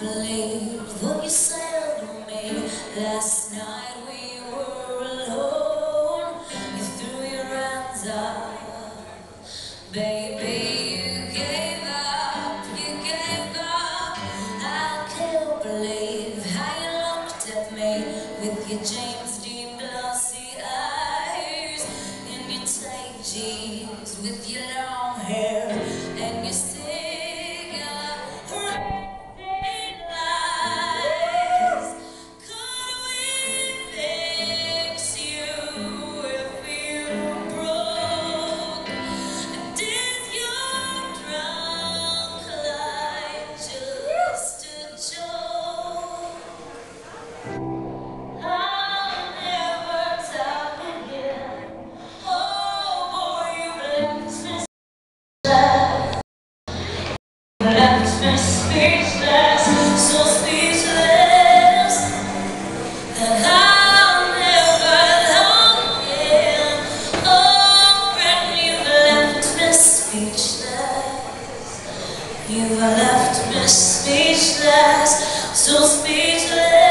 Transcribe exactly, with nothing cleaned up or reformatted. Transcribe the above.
believe what you said to me last night. We were alone. You threw your hands up, baby. You gave up. You gave up. I can't believe how you looked at me with your James Dean glossy eyes and your tight jeans with your long hair and your cigarette. Left me speechless, so speechless that I'll never love again. Oh, friend, you've left me speechless. You've left me speechless, so speechless.